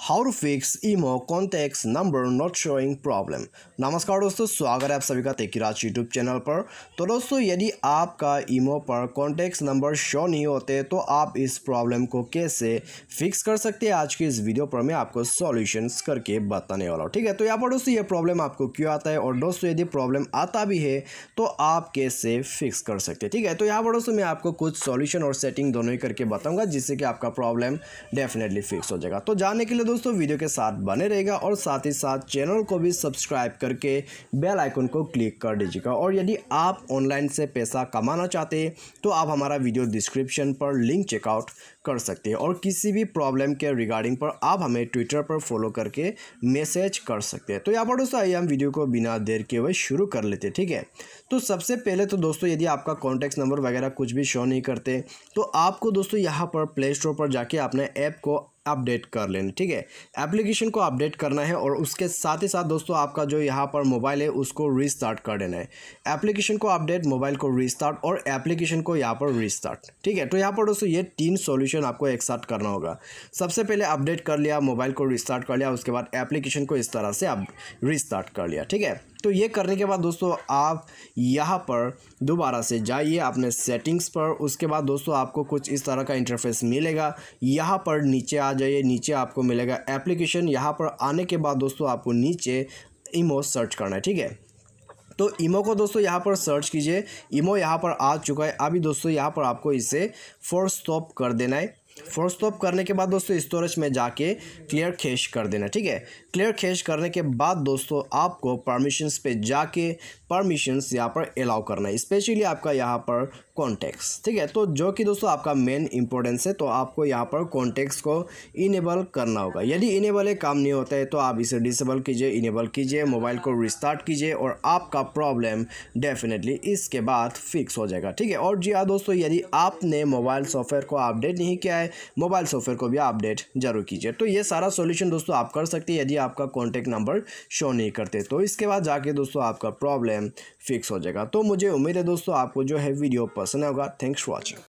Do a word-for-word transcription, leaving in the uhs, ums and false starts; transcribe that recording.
How to fix imo contacts number not showing problem. नमस्कार दोस्तों, स्वागत है आप सभी का तेकीराज यूट्यूब चैनल पर। तो दोस्तों, यदि आपका ईमो पर कॉन्टैक्ट्स नंबर शो नहीं होते तो आप इस प्रॉब्लम को कैसे फिक्स कर सकते हैं, आज की इस वीडियो पर मैं आपको सॉल्यूशंस करके बताने वाला हूँ। ठीक है, तो यहाँ पर दोस्तों ये प्रॉब्लम आपको क्यों आता है और दोस्तों यदि प्रॉब्लम आता भी है तो आप कैसे फिक्स कर सकते हैं। ठीक है, तो यहाँ पर दोस्तों मैं आपको कुछ सॉल्यूशन और सेटिंग दोनों ही करके बताऊँगा जिससे कि आपका प्रॉब्लम डेफिनेटली फिक्स हो जाएगा। तो जानने के लिए दोस्तों वीडियो के साथ बने रहेगा और साथ ही साथ चैनल को भी सब्सक्राइब करके बेल आइकन को क्लिक कर दीजिएगा। और यदि आप ऑनलाइन से पैसा कमाना चाहते हैं तो आप हमारा वीडियो डिस्क्रिप्शन पर लिंक चेकआउट कर सकते हैं और किसी भी प्रॉब्लम के रिगार्डिंग पर आप हमें ट्विटर पर फॉलो करके मैसेज कर सकते हैं। तो यहाँ पर दोस्तों आइए हम वीडियो को बिना देर के हुए शुरू कर लेते हैं। ठीक है, तो सबसे पहले तो दोस्तों यदि आपका कॉन्टैक्ट नंबर वगैरह कुछ भी शो नहीं करते तो आपको दोस्तों यहाँ पर प्ले स्टोर पर जाके अपने ऐप को अपडेट कर लेना। ठीक है, एप्लीकेशन को अपडेट करना है और उसके साथ ही साथ दोस्तों आपका जो यहाँ पर मोबाइल है उसको रीस्टार्ट कर देना है। एप्लीकेशन को अपडेट, मोबाइल को रीस्टार्ट और एप्लीकेशन को यहाँ पर रीस्टार्ट। ठीक है, तो यहाँ पर दोस्तों ये तीन सॉल्यूशन आपको एक साथ करना होगा। सबसे पहले अपडेट कर लिया, मोबाइल को रीस्टार्ट कर लिया, उसके बाद एप्लीकेशन को इस तरह से आप रीस्टार्ट कर लिया। ठीक है, तो ये करने के बाद दोस्तों आप यहाँ पर दोबारा से जाइए अपने सेटिंग्स पर। उसके बाद दोस्तों आपको कुछ इस तरह का इंटरफेस मिलेगा। यहाँ पर नीचे आ जाइए, नीचे आपको मिलेगा एप्लीकेशन। यहाँ पर आने के बाद दोस्तों आपको नीचे ईमो सर्च करना है। ठीक है, तो ईमो को दोस्तों यहाँ पर सर्च कीजिए। ईमो यहाँ पर आ चुका है। अभी दोस्तों यहाँ पर आपको इसे फोर्स स्टॉप कर देना है। फोर्स स्टॉप करने के बाद दोस्तों स्टोरेज में जाके क्लियर कैश कर देना। ठीक है, क्लियर कैश करने के बाद दोस्तों आपको परमिशंस पे जाके परमिशंस यहाँ पर अलाउ करना है, स्पेशली आपका यहाँ पर कॉन्टैक्ट्स। ठीक है, तो जो कि दोस्तों आपका मेन इंपॉर्टेंस है, तो आपको यहाँ पर कॉन्टैक्ट्स को इनेबल करना होगा। यदि इनेबल है काम नहीं होता है तो आप इसे डिसेबल कीजिए, इनेबल कीजिए, मोबाइल को रिस्टार्ट कीजिए और आपका प्रॉब्लम डेफिनेटली इसके बाद फिक्स हो जाएगा। ठीक है, और जी हाँ दोस्तों, यदि आपने मोबाइल सॉफ्टवेयर को अपडेट नहीं किया है, मोबाइल सॉफ्टवेयर को भी अपडेट जरूर कीजिए। तो ये सारा सॉल्यूशन दोस्तों आप कर सकते हैं यदि आपका कॉन्टैक्ट नंबर शो नहीं करते, तो इसके बाद जाके दोस्तों आपका प्रॉब्लम फिक्स हो जाएगा। तो मुझे उम्मीद है दोस्तों आपको जो है वीडियो पसंद होगा। Thanks for watching.